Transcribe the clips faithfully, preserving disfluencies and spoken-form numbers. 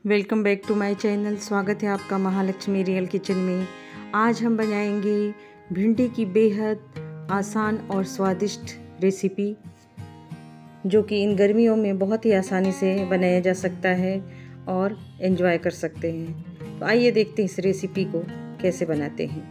Welcome back to my channel. स्वागत है आपका महालक्ष्मी रियल किचन में। आज हम बनाएंगे भिंडी की बेहद आसान और स्वादिष्ट रेसिपी, जो कि इन गर्मियों में बहुत ही आसानी से बनाया जा सकता है और एंजॉय कर सकते हैं। तो आइए देखते हैं इस रेसिपी को कैसे बनाते हैं।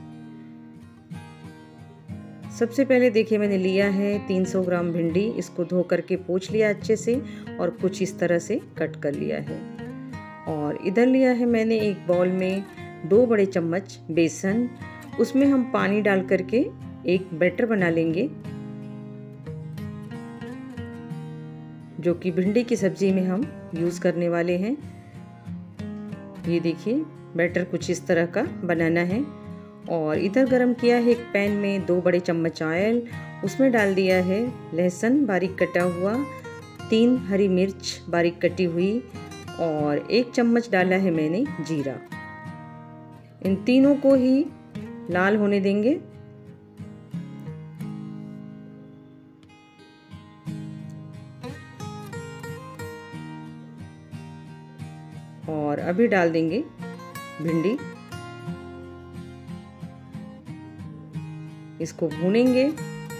सबसे पहले देखिए, मैंने लिया है तीन सौ ग्राम भिंडी। इसको धो करके पोंछ लिया अच्छे से और कुछ इस तरह से कट कर लिया है। और इधर लिया है मैंने एक बाउल में दो बड़े चम्मच बेसन। उसमें हम पानी डाल करके एक बैटर बना लेंगे, जो कि भिंडी की सब्जी में हम यूज़ करने वाले हैं। ये देखिए, बैटर कुछ इस तरह का बनाना है। और इधर गरम किया है एक पैन में दो बड़े चम्मच ऑयल। उसमें डाल दिया है लहसुन बारीक कटा हुआ, तीन हरी मिर्च बारीक कटी हुई और एक चम्मच डाला है मैंने जीरा। इन तीनों को ही लाल होने देंगे। और अभी डाल देंगे भिंडी। इसको भूनेंगे।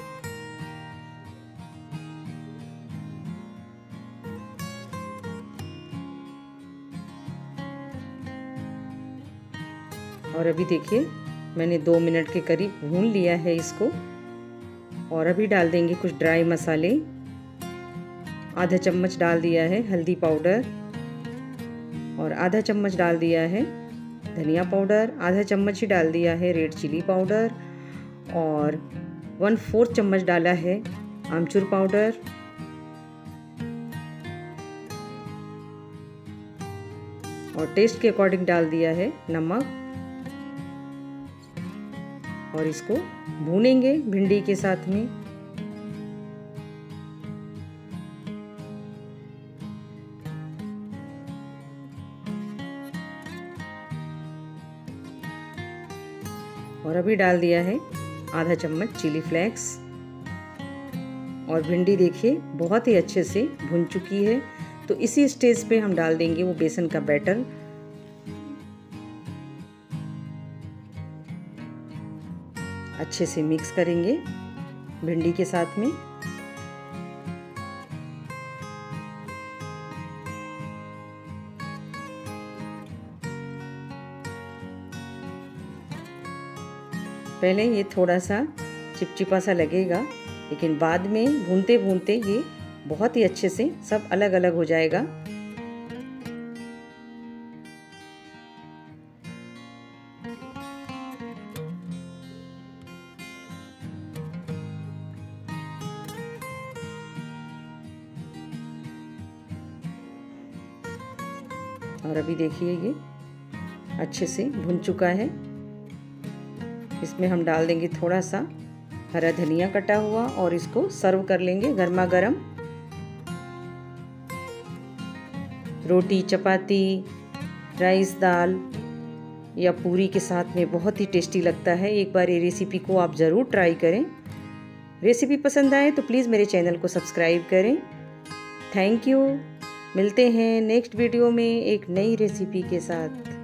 और अभी देखिए, मैंने दो मिनट के करीब भून लिया है इसको। और अभी डाल देंगे कुछ ड्राई मसाले। आधा चम्मच डाल दिया है हल्दी पाउडर और आधा चम्मच डाल दिया है धनिया पाउडर। आधा चम्मच ही डाल दिया है रेड चिली पाउडर और वन फोर्थ चम्मच डाला है आमचूर पाउडर। और टेस्ट के अकॉर्डिंग डाल दिया है नमक। और इसको भूनेंगे भिंडी के साथ में। और अभी डाल दिया है आधा चम्मच चिली फ्लेक्स। और भिंडी देखिए बहुत ही अच्छे से भुन चुकी है। तो इसी स्टेज पे हम डाल देंगे वो बेसन का बैटर। अच्छे से मिक्स करेंगे भिंडी के साथ में। पहले ये थोड़ा सा चिपचिपा सा लगेगा, लेकिन बाद में भूनते भूनते ये बहुत ही अच्छे से सब अलग अलग हो जाएगा। और अभी देखिए ये अच्छे से भुन चुका है। इसमें हम डाल देंगे थोड़ा सा हरा धनिया कटा हुआ और इसको सर्व कर लेंगे गर्मा गर्म। रोटी, चपाती, राइस, दाल या पूरी के साथ में बहुत ही टेस्टी लगता है। एक बार ये रेसिपी को आप ज़रूर ट्राई करें। रेसिपी पसंद आए तो प्लीज़ मेरे चैनल को सब्सक्राइब करें। Thank you. मिलते हैं नेक्स्ट वीडियो में एक नई रेसिपी के साथ।